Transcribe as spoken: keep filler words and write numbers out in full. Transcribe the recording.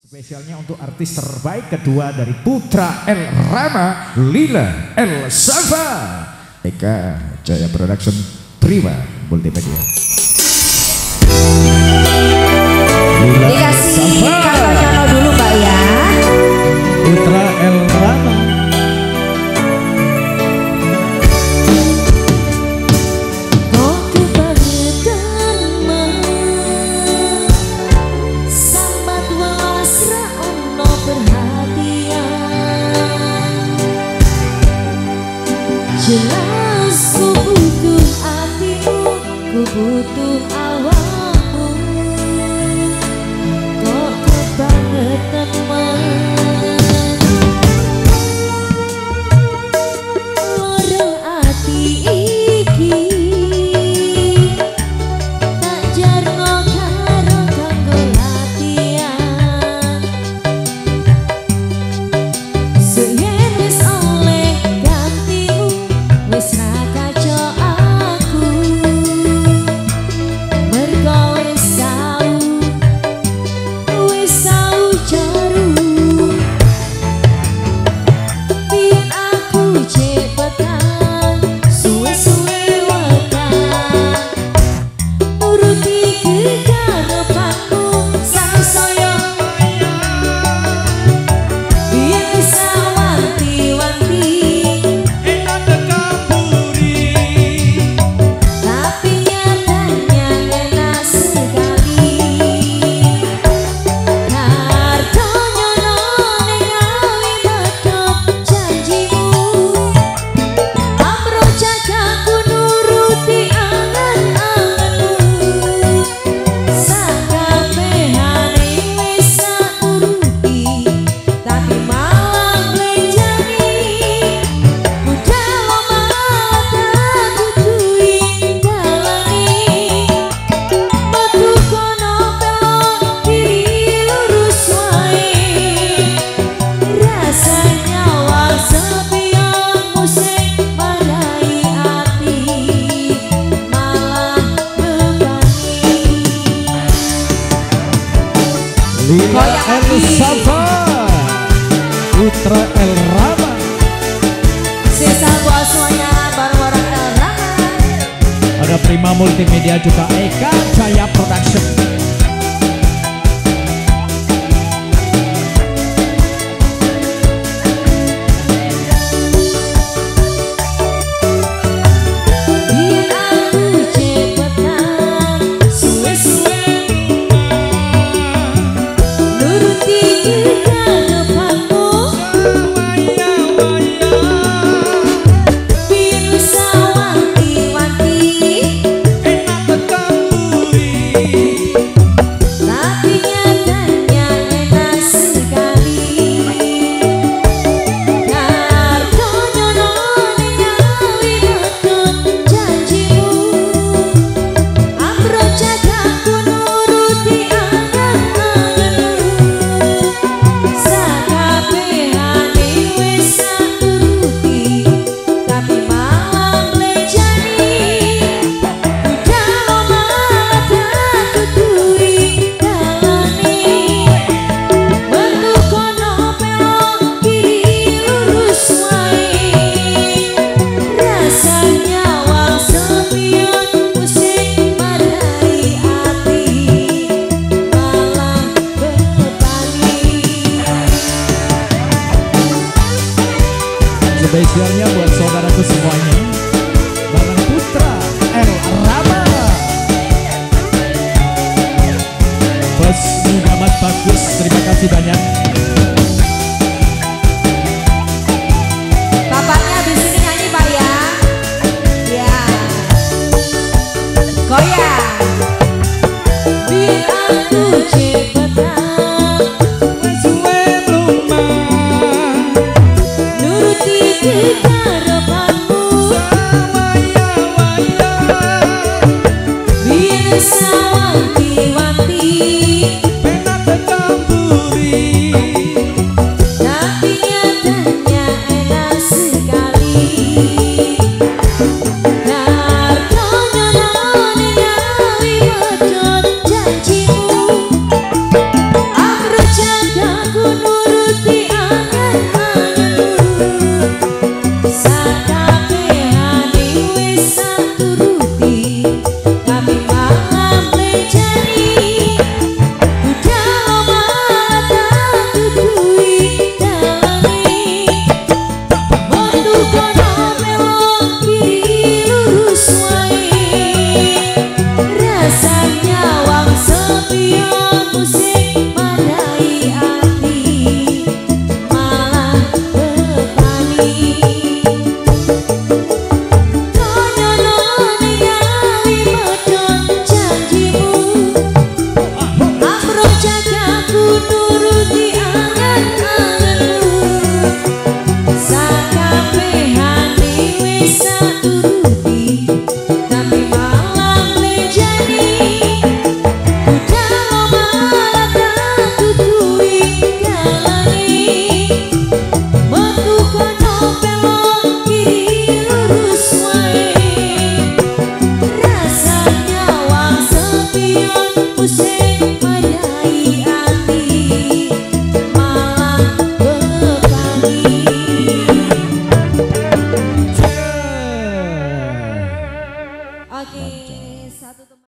Spesialnya untuk artis terbaik kedua dari Putra El Rama, Lila El Safa, Eka Jaya Production, Prima Multimedia. Lila Dikasih kantor dulu Mbak ya. Putra El Rama. Jelas ku butuh hatimu, ku butuh awakmu. Kok kebangetan lorong hati iki, tak jarno karo kanggo latihan. Seyen wis oleh gantimu, wis ra kaco aku, mergo wis tau, wis tau jaru. Biyen aku cepetan, suwe-suwe wetan, nuruti kekarepanmu sangsaya. Biyen wis wanti-wanti, Lila El Safa, Putra El Rama. sisa buat semuanya bareng-bareng El Rama. Ada Prima Multimedia juga Eka Jaya Production. Biyen aku cepetan, suwe-suwe nuruti kekarepanmu. Biyen wis wanti-wanti, tapi nyatanya enak sekali. Karto nyono ningali betul janjimu, amro jagaku nuruti angan-anganmu. Sakabehane wis turuti, tapi malah mlejani. Budal malah tak tutui dalane, metu kono pelok kiri lurus wae. Rasanya wong sepion musik marai ati, malah bebani. Spesialnya buat saudaraku semuanya, bareng Putra El Rama. Bos Muhammad Bagus, terima kasih banyak.